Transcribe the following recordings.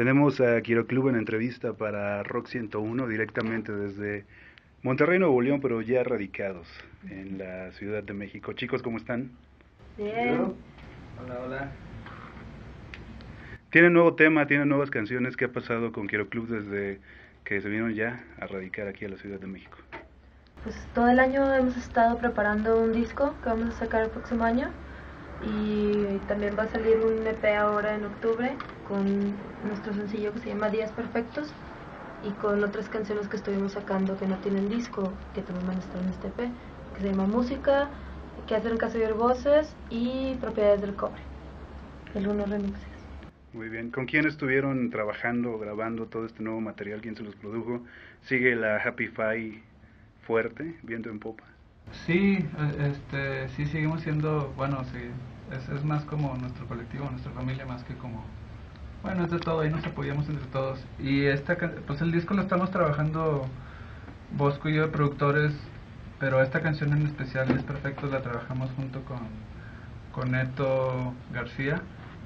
Tenemos a Quiero Club en entrevista para Rock 101 directamente desde Monterrey, Nuevo León, pero ya radicados en la Ciudad de México. Chicos, ¿cómo están? Bien. Hola, hola. Tienen nuevo tema, tienen nuevas canciones. ¿Qué ha pasado con Quiero Club desde que se vinieron ya a radicar aquí a la Ciudad de México? Pues todo el año hemos estado preparando un disco que vamos a sacar el próximo año y también va a salir un EP ahora en octubre con nuestro sencillo que se llama Días Perfectos y con otras canciones que estuvimos sacando que no tienen disco, que también van a estar en este EP, que se llama Música, que hacen caso de voces y Propiedades del Cobre, algunos remixes. Muy bien. ¿Con quién estuvieron trabajando, grabando todo este nuevo material? ¿Quién se los produjo? ¿Sigue la Happy Five fuerte, viento en popa? Sí, sí seguimos siendo, bueno, sí, es más como nuestro colectivo, nuestra familia, más que como, bueno, es de todo, ahí nos apoyamos entre todos. Y pues el disco lo estamos trabajando Bosco y yo de productores, pero esta canción en especial, Días Perfectos, la trabajamos junto con Neto García.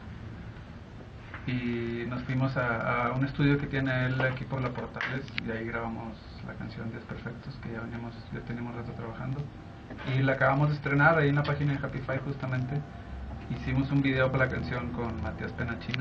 Y nos fuimos a un estudio que tiene él aquí por la Portales y ahí grabamos la canción Días Perfectos, que ya teníamos rato trabajando, y la acabamos de estrenar ahí en la página de Happy Five. Justamente hicimos un video para la canción con Matías Penachino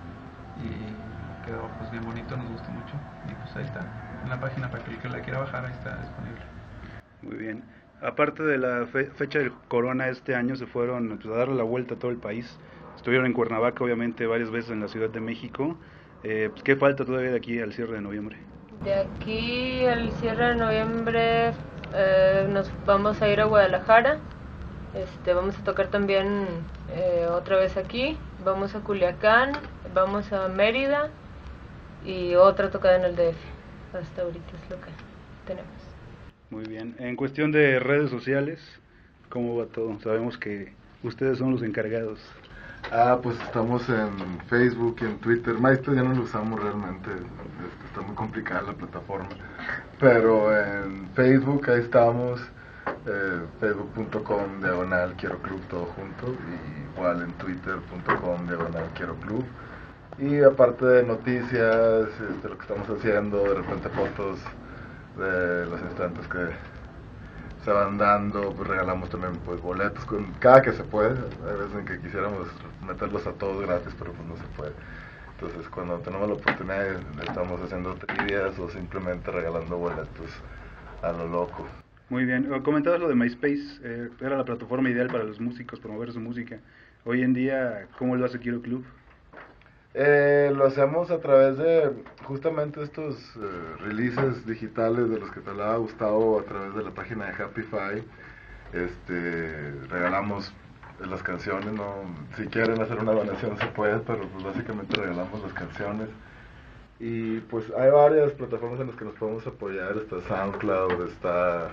y quedó pues bien bonito, nos gustó mucho, y pues ahí está en la página para que el que la quiera bajar, ahí está disponible. Muy bien. Aparte de la fecha del Corona este año, se fueron pues, a darle la vuelta a todo el país. Estuvieron en Cuernavaca, obviamente, varias veces en la Ciudad de México. Pues, ¿qué falta todavía de aquí al cierre de noviembre? De aquí al cierre de noviembre nos vamos a ir a Guadalajara. Vamos a tocar también otra vez aquí. Vamos a Culiacán, vamos a Mérida y otra tocada en el DF. Hasta ahorita es lo que tenemos. Muy bien. En cuestión de redes sociales, ¿cómo va todo? Sabemos que ustedes son los encargados. Pues estamos en Facebook y en Twitter. MySpace ya no lo usamos realmente, está muy complicada la plataforma. Pero en Facebook ahí estamos, facebook.com/ Quiero Club todo junto, y igual en twitter.com/ Quiero Club. Y aparte de noticias, de lo que estamos haciendo, de repente fotos de los instantes que se van dando, pues regalamos también pues boletos cada que se puede. Hay veces en que quisiéramos meterlos a todos gratis, pero pues no se puede. Entonces cuando tenemos la oportunidad estamos haciendo trivias o simplemente regalando boletos a lo loco. Muy bien. Comentabas lo de MySpace, era la plataforma ideal para los músicos promover su música. Hoy en día, ¿cómo lo hace Quiero Club? Lo hacemos a través de justamente estos releases digitales de los que te hablaba Gustavo, a través de la página de Happy Five. Regalamos las canciones, ¿no? Si quieren hacer una donación se puede, pero pues básicamente regalamos las canciones. Y pues hay varias plataformas en las que nos podemos apoyar. Está SoundCloud, está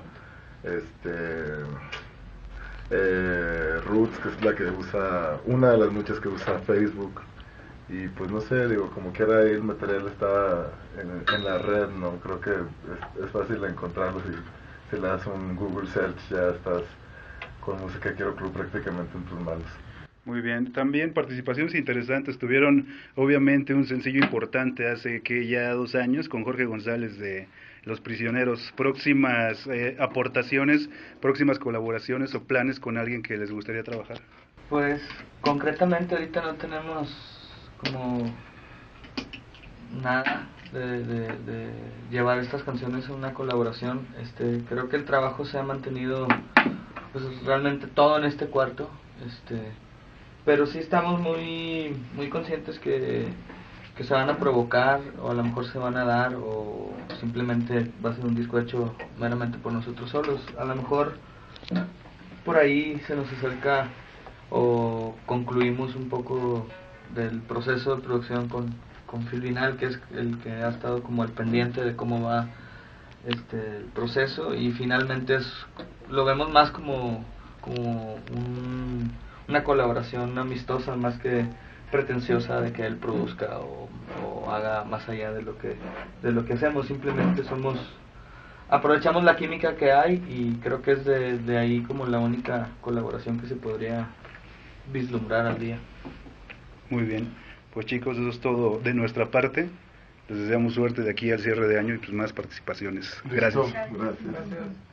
Roots, que es la que usa, una de las muchas que usa Facebook. Y pues no sé, digo, como quiera ahí el material está en la red, ¿no? Creo que es fácil encontrarlo. Si le das un Google Search ya estás con Música Quiero Club prácticamente en tus manos. Muy bien. También participaciones interesantes. Tuvieron obviamente un sencillo importante hace que ya 2 años con Jorge González de Los Prisioneros. Próximas aportaciones, próximas colaboraciones o planes con alguien que les gustaría trabajar. Pues concretamente ahorita no tenemos como nada de llevar estas canciones a una colaboración. Creo que el trabajo se ha mantenido pues realmente todo en este cuarto, pero sí estamos muy conscientes que se van a provocar, o a lo mejor se van a dar, o simplemente va a ser un disco hecho meramente por nosotros solos. A lo mejor por ahí se nos acerca o concluimos un poco del proceso de producción con Phil Vinal, que es el que ha estado como al pendiente de cómo va el proceso, y finalmente lo vemos más como una colaboración amistosa más que pretenciosa de que él produzca o haga más allá de lo que hacemos. Simplemente aprovechamos la química que hay, y creo que es de ahí como la única colaboración que se podría vislumbrar al día. Muy bien. Pues chicos, eso es todo de nuestra parte. Les deseamos suerte de aquí al cierre de año y pues más participaciones. Listo. Gracias. Gracias. Gracias.